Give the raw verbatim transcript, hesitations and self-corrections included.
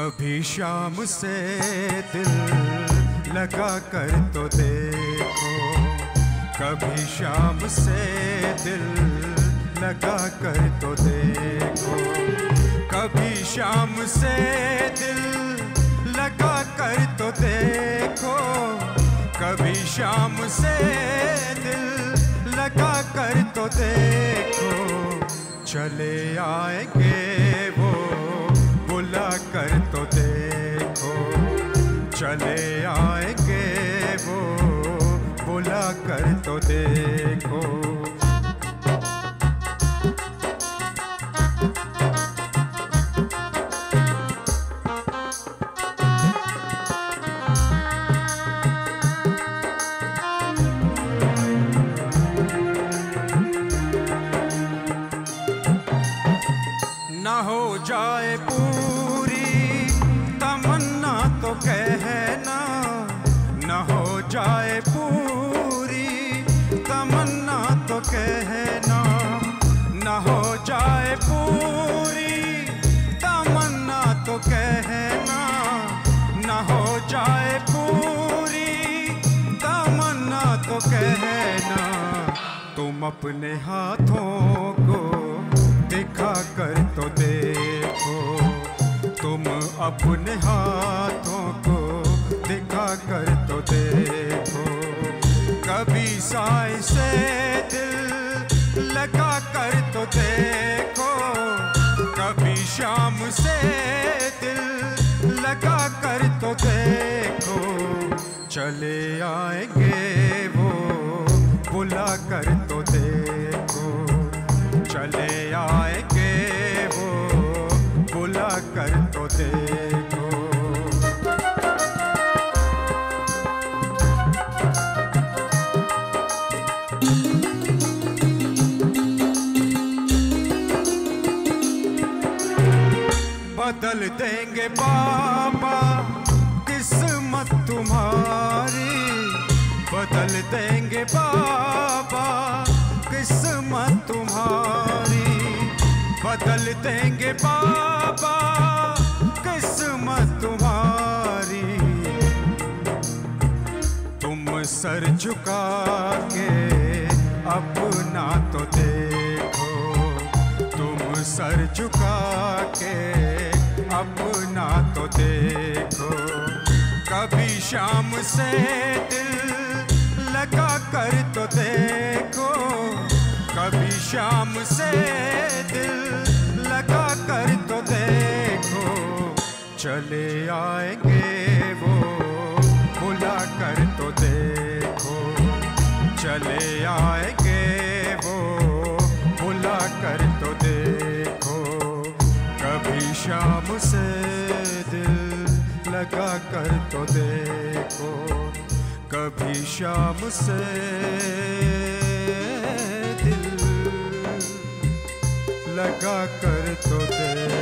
कभी शाम से दिल लगा कर तो देखो, कभी शाम से दिल लगा कर तो देखो, कभी शाम से दिल लगा कर तो देखो, कभी शाम से दिल लगा कर तो देखो, चले आएंगे वो बुला कर तो देखो, चले आएंगे वो बुला कर तो देखो। ना हो जाए पूरी तमन्ना तो कहना, ना हो जाए पूरी तमन्ना तो कहना, ना हो जाए पूरी तमन्ना तो कहना, ना हो जाए पूरी तमन्ना तो कहना, तुम अपने हाथों को दिखा कर तो देखो, तुम अपने हाथों को दिखा कर तो देखो, कभी साए से दिल लगा कर तो देखो, कभी शाम से दिल लगा कर तो देखो, चले आएंगे वो बुला कर तो देखो, चले आएंगे वो बुला कर तो देखो। बदल देंगे बाबा किस्मत तुम्हारी, बदल देंगे बाबा किस्मत तुम्हारी, बदल देंगे बाबा किस्मत तुम्हारी, तुम सर झुका के अपना तो देखो, तुम सर झुका के अपना तो देखो, कभी शाम से दिल लगा कर तो देखो, कभी शाम से दिल लगा कर तो देखो, चले आएंगे वो बुला कर तो देखो, चले आएंगे वो बुला कर तो देखो, कभी शाम से दिल लगा कर तो देखो, कभी शाम से दिल लगा कर तो देखो।